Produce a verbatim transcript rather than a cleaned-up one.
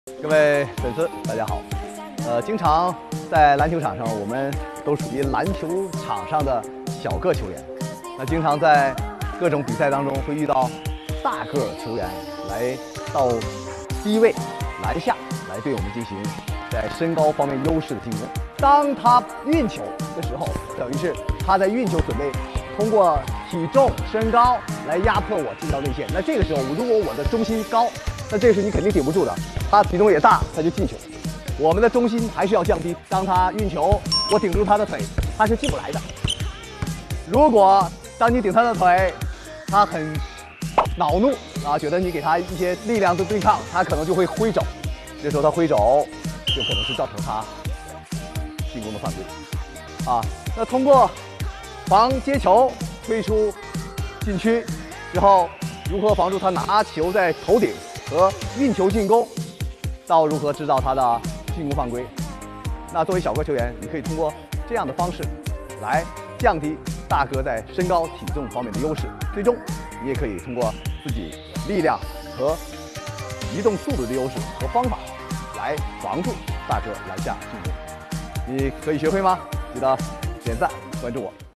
各位粉丝，大家好。呃，经常在篮球场上，我们都属于篮球场上的小个球员。那经常在各种比赛当中会遇到大个球员来到低位篮下来对我们进行在身高方面优势的进攻。当他运球的时候，等于是他在运球准备通过体重、身高来压迫我进到内线。那这个时候，如果我的中心高，那这个是你肯定顶不住的。他体重也大，他就进球。我们的中心还是要降低。当他运球，我顶住他的腿，他是进不来的。如果当你顶他的腿，他很恼怒啊，觉得你给他一些力量的对抗，他可能就会挥肘。这时候他挥肘，就可能是造成他进攻的犯规。啊，那通过防接球推出禁区之后，如何防住他拿球在头顶和运球进攻，到如何制造他的进攻犯规。那作为小个球员，你可以通过这样的方式来降低大哥在身高体重方面的优势，最终你也可以通过自己力量和移动速度的优势和方法来防住大哥篮下进攻。你可以学会吗？记得点赞关注我。